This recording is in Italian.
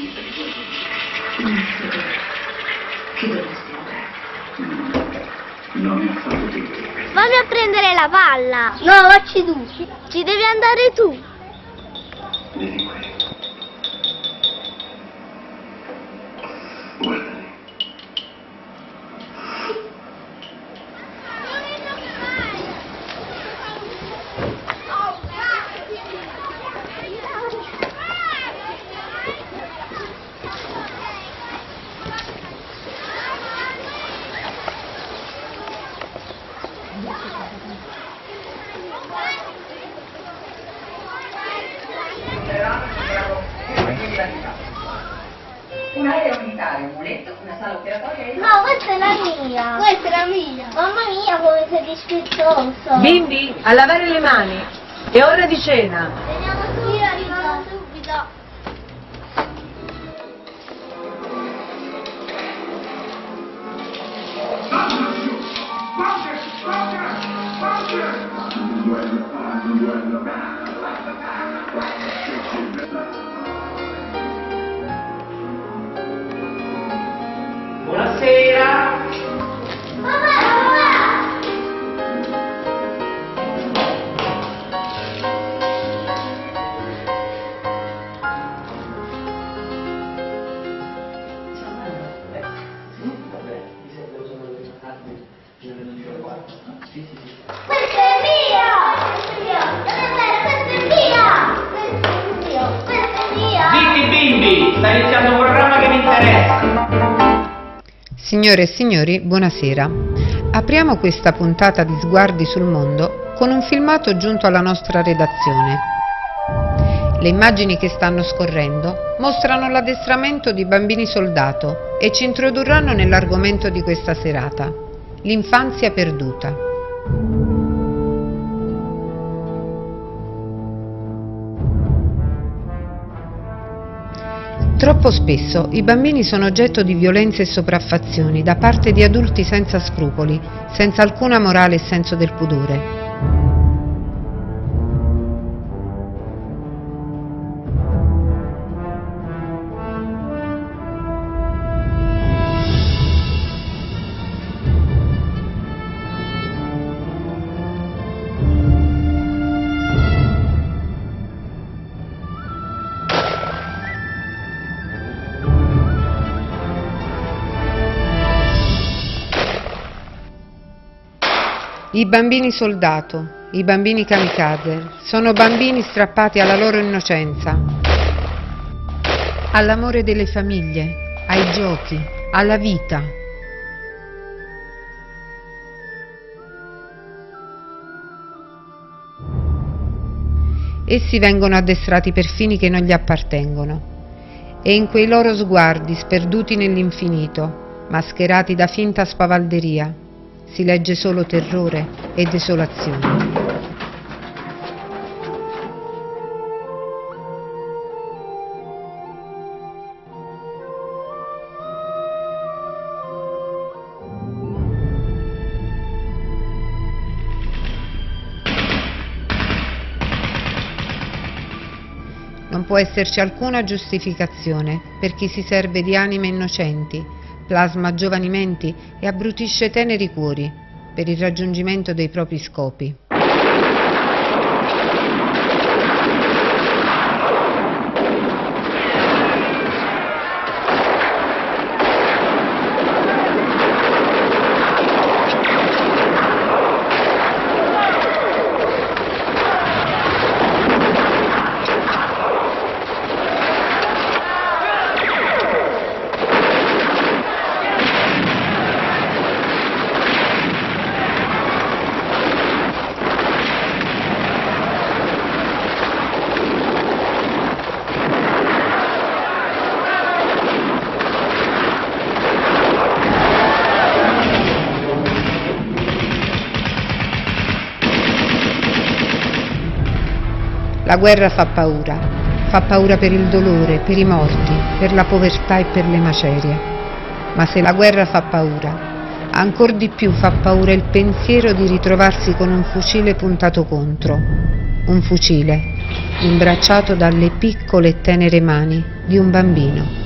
Che dovresti andare? Non mi ha fatto di te. Vammi a prendere la palla. No, vacci tu. Ci devi andare tu. Vieni qui. Guardali. Un aereo militare, un muletto, una sala operatoria e... No, questa è la mia. Questa è la mia. Mamma mia, come sei dispettoso. Bimbi, a lavare le mani. È ora di cena. Veniamo subito, arriviamo subito. Buonasera. Questa è mia! Zitti bimbi, sta iniziando un programma che mi interessa. Signore e signori, buonasera. Apriamo questa puntata di Sguardi sul Mondo con un filmato giunto alla nostra redazione. Le immagini che stanno scorrendo mostrano l'addestramento di bambini soldato e ci introdurranno nell'argomento di questa serata, l'infanzia perduta. Troppo spesso i bambini sono oggetto di violenze e sopraffazioni da parte di adulti senza scrupoli, senza alcuna morale e senso del pudore. I bambini soldato, i bambini kamikaze, sono bambini strappati alla loro innocenza, all'amore delle famiglie, ai giochi, alla vita. Essi vengono addestrati per fini che non gli appartengono e in quei loro sguardi sperduti nell'infinito, mascherati da finta spavalderia, si legge solo terrore e desolazione. Non può esserci alcuna giustificazione per chi si serve di anime innocenti, plasma giovani menti e abbrutisce teneri cuori per il raggiungimento dei propri scopi. La guerra fa paura per il dolore, per i morti, per la povertà e per le macerie. Ma se la guerra fa paura, ancor di più fa paura il pensiero di ritrovarsi con un fucile puntato contro, un fucile imbracciato dalle piccole e tenere mani di un bambino.